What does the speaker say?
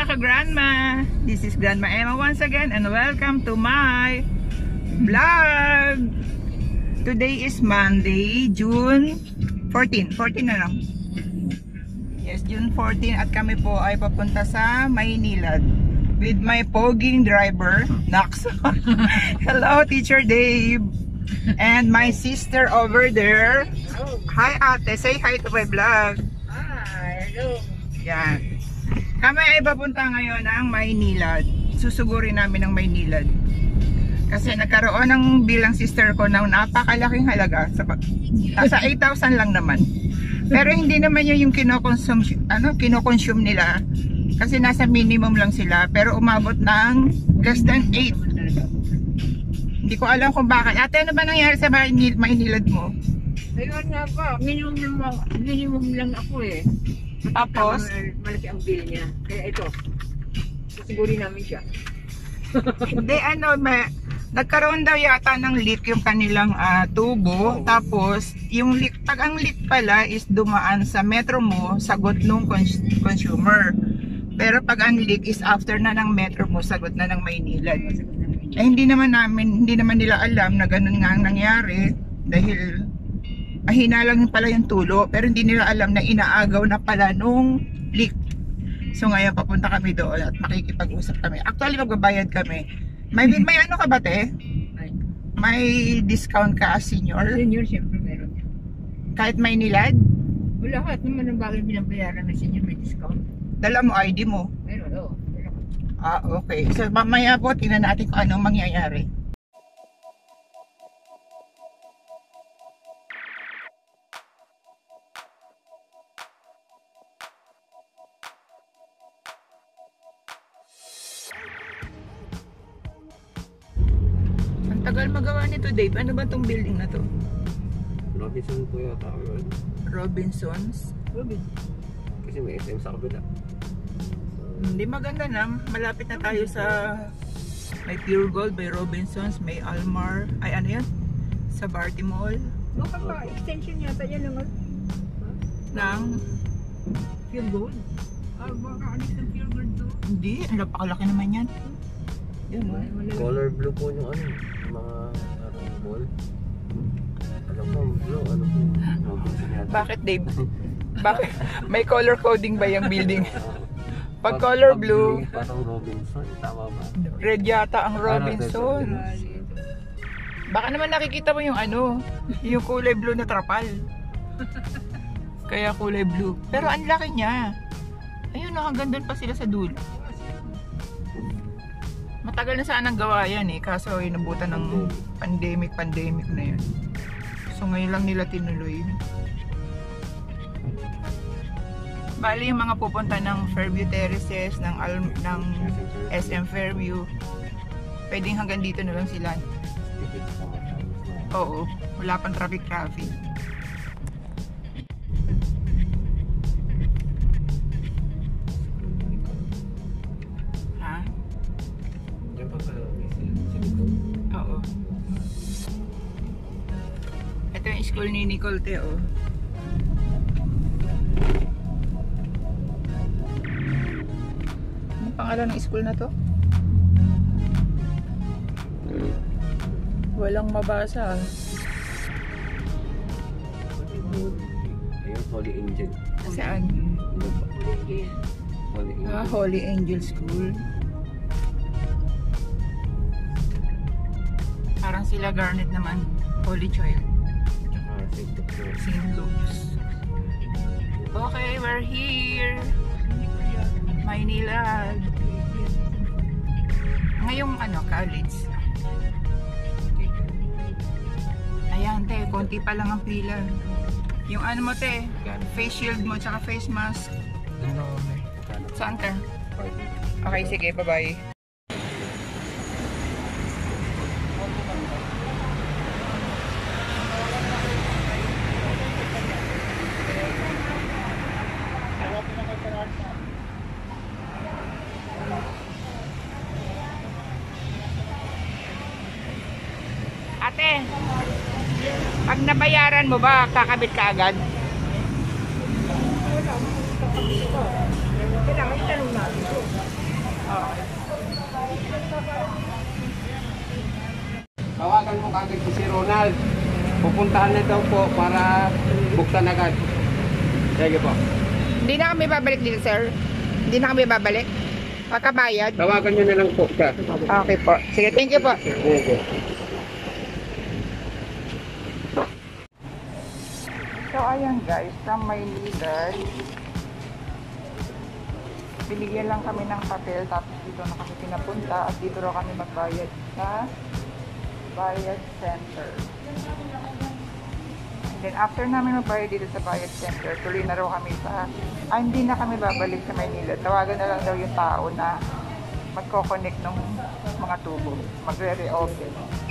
mga ka-grandma! This is Grandma Emma once again and welcome to my vlog! Today is Monday, June 14. 14 na lang. Yes, June 14 at kami po ay papunta sa Maynilad with my poging driver, Nax. Hello, Teacher Dave! And my sister over there. Hi ate, say hi to my vlog. Hi, hello. Yan. Kami ay papunta ngayon ng Maynilad. Susugurin namin ng Maynilad. Kasi nagkaroon ng bilang sister ko ng napakalaking halaga. Nasa 8,000 lang naman. Pero hindi naman yun yung kinoconsume nila. Kasi nasa minimum lang sila. Pero umabot ng less than 8. Hindi ko alam kung bakit. Ate, ano ba nangyari sa Maynilad mo? Ayun nga pa, minimum lang ako eh. Tapos? Malaki ang bill niya. Kaya ito, sasigurin namin siya. Hindi, nagkaroon daw yata ng leak yung kanilang tubo. Tapos, yung leak, pag ang leak pala is dumaan sa metro mo, sagot nung consumer. Pero pag ang leak is after na ng metro mo, sagot na ng Maynilad. Eh, hindi naman nila alam na ganun nga ang nangyari. Dahil, hina lang pala yung tulo. Pero hindi nila alam na inaagaw na pala nung leak. So ngayon papunta kami doon at makikipag-usap kami. Actually magbabayad kami. May ano ka ba te? May discount ka as senior? Senior, siyempre meron. Kahit Maynilad? Lahat naman ang bagay binabayaran na senior may discount. Dala mo ID mo? Meron, oo. Okay. So mamaya po tingnan natin kung anong mangyayari. Tagal magawa nito, Dave. Ano ba tong building na to? Robinson po yata. Robinsons? Kasi may SM sa kabila. Hindi maganda na. Malapit na tayo sa may Pure Gold, may Robinsons, may Almar. Ay ano yan? Sa Barty Mall. Baka pa, extension yata yan naman. Ng Pure Gold? Baka alis ng Pure Gold to. hindi. Napakalaki naman yan. Yan o. Color blue po yung mga mall. Ano po, blue, ano po. Robinson yata. Bakit, Dave? Bakit? May color coding ba yung building? Pag color blue, parang Robinson, tama ba? red yata ang Robinson. Baka naman nakikita mo yung yung kulay blue na trapal. Kaya kulay blue. Pero ang laki niya. Ayun, hanggang doon pa sila sa dulo. Matagal na sanang gawa yan eh. Kaso inabutan ng pandemic na yun. So ngayon lang nila tinuloy. Bali yung mga pupunta ng Fairview Terraces, ng SM Fairview, pwedeng hanggang dito na lang sila. Oo, wala pang traffic. Ha? Diyan pa pala Oo. Ito yung school ni Nicole Te, oh. Pangalan ng school na to? Walang mabasa. Ayun, Holy Angel. Saan? Holy Angel. Holy Angel School. Parang sila Garnet naman. Holy Child. Tsaka St. Luke's. Okay, we're here. Maynilad. Ngayong college. Ayan te, konti pa lang ang pila. Yung mo te, face shield mo tsaka face mask. Saan ka? Okay, sige, bye-bye. Ate, pag nabayaran mo ba, kakabit ka agad? Kailangan itanong natin ito. Okay. Tawagan mo kagad si Ronald. Pupuntahan na daw po para buksan agad. Sige po. Hindi na kami babalik dito, sir. Hindi na kami babalik. Pagkabayad. Tawagan nyo na lang po siya. Okay po. Sige, thank you po. Sige. So, ayan guys, from Maynila, binigyan lang kami ng papel, tapos dito na kami pinapunta at dito raw kami magbayad sa Bayad Center. And then after namin magbayad dito sa Bayad Center, tuloy na raw kami sa, hindi na kami babalik sa Maynila. Tawagan na lang daw yung tao na magkoconnect ng mga tubo, magre-reopen.